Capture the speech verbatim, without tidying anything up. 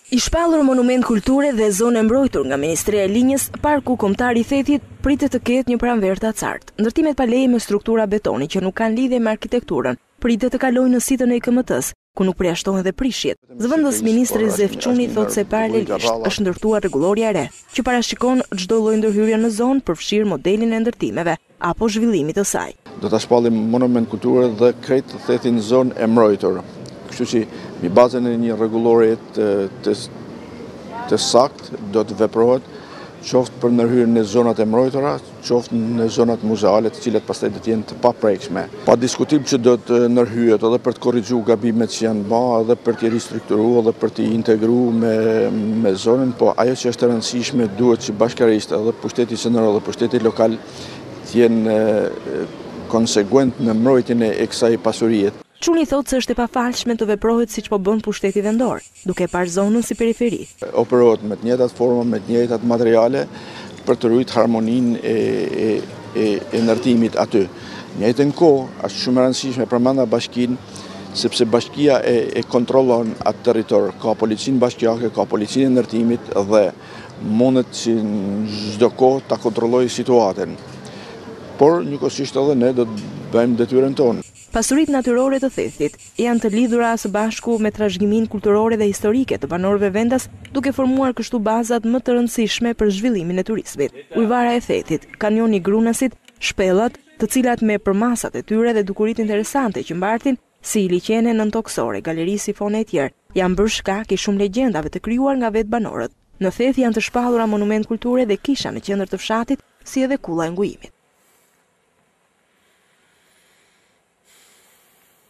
I shpallur monument kulture dhe zonë e mbrojtur nga Ministria e Linjës, Parku Kombëtar i Thetit pritet të ketë një pranverë të acartë. Ndërtimet pa leje me struktura betoni që nuk kanë lidhje me arkitekturën pritet të kalojnë në sitën e I K M T-s, ku nuk përjashtohen dhe prishjet. Zëvendës ministri Zef Çuni thotë se paralelisht është ndërtuar rregulloria e re, që parashikon çdo lloj ndërhyrje në zonë, përfshirë modelin e ndërtimeve apo zhvillimit të saj. Do ta shpallim monument kulture dhe krejt Thetin zonë e mbrojtur. Kështu që mbi bazën e një rregullorie të, të, të sakt do të veprohet qoftë për ndërhyrjen në zonat e mbrojtura, qoftë në zonat muzeale, të cilat pastaj do të jenë të paprekshme. Pa diskutim që do të ndërhyjet edhe për të korrigjuar gabimet që janë bërë, edhe për të ristrukturuar, edhe për të integruar me me zonën, po ajo që është e rëndësishme duhet që bashkërisht edhe pushteti qendror dhe pushteti lokal të jenë konsekuent në mbrojtjen e kësaj pasurie. Çuni thotë se është e pafalshme të veprohet siç po bën pushteti vendor, duke parë zonën si periferi. Operohet me të njëjtat forma, me të njëjtat materiale për të ruajtur harmoninë e, e, e, e ndërtimit aty. Në njëjtën kohë, është shumë e rëndësishme përmenda bashkinë, sepse bashkia e, e kontrollon atë territor, ka policinë bashkiake, ka policinë e ndërtimit dhe mundet që në çdo kohë ta kontrollojë situatën. Por njëkohësisht edhe ne do të bëjmë detyrën tonë. Pasuritë natyrore të Thetit janë të lidhura së bashku me trashëgiminë kulturore dhe historike të banorëve vendas, duke formuar kështu bazat më të rëndësishme për zhvillimin e turizmit. Ujvara e Thetit, kanjoni Grunasit, shpellat, të cilat me përmasat e tyre dhe dukuritë interesante që mbartin, si liqene nëntoksore, galeri sifone e tjerë, janë bërë shkak i shumë legjendave të krijuar nga vetë banorët. Në Theth janë të shpallura monument kulture dhe kisha në qendër të fshatit, si edhe kulla e ngujimit.